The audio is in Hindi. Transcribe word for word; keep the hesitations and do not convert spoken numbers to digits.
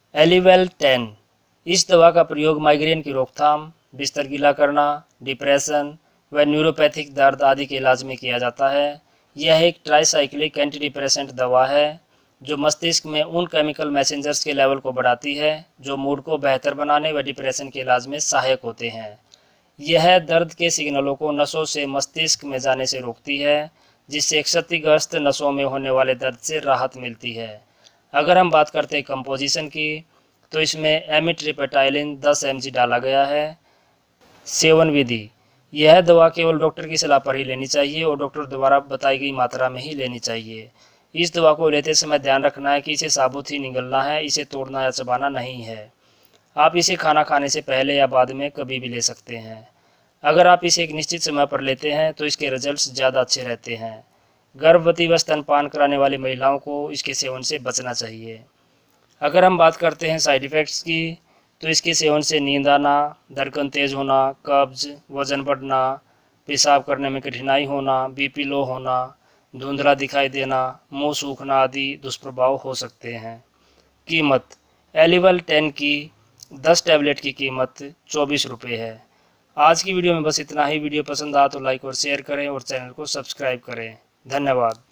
Alluvial ten. इस दवा का प्रयोग माइग्रेन की रोकथाम, बिस्तर गीला करना, डिप्रेशन व न्यूरोपैथिक दर्द आदि के इलाज में किया जाता है। यह एक ट्राइसाइक्लिक एंटी डिप्रेसेंट दवा है जो मस्तिष्क में उन केमिकल मैसेंजर्स के लेवल को बढ़ाती है जो मूड को बेहतर बनाने व डिप्रेशन के इलाज में सहायक होते हैं। यह दर्द के सिग्नलों को नसों से मस्तिष्क में जाने से रोकती है, जिससे क्षतिग्रस्त नसों में होने वाले दर्द से राहत मिलती है। अगर हम बात करते हैं कंपोजिशन की, तो इसमें एमिट्रिपेटाइलिन दस एम जी डाला गया है। सेवन विधि: यह दवा केवल डॉक्टर की सलाह पर ही लेनी चाहिए और डॉक्टर द्वारा बताई गई मात्रा में ही लेनी चाहिए। इस दवा को लेते समय ध्यान रखना है कि इसे साबुत ही निगलना है, इसे तोड़ना या चबाना नहीं है। आप इसे खाना खाने से पहले या बाद में कभी भी ले सकते हैं। अगर आप इसे एक निश्चित समय पर लेते हैं तो इसके रिजल्ट्स ज़्यादा अच्छे रहते हैं। गर्भवती व स्तनपान कराने वाली महिलाओं को इसके सेवन से बचना चाहिए। अगर हम बात करते हैं साइड इफ़ेक्ट्स की, तो इसके सेवन से नींद आना, धड़कन तेज़ होना, कब्ज, वजन बढ़ना, पेशाब करने में कठिनाई होना, बीपी लो होना, धुंधला दिखाई देना, मुंह सूखना आदि दुष्प्रभाव हो सकते हैं। कीमत: एलिवेल टेन की दस टैबलेट की कीमत चौबीस रुपये है। आज की वीडियो में बस इतना ही। वीडियो पसंद आया तो लाइक और शेयर करें और चैनल को सब्सक्राइब करें। धन्यवाद।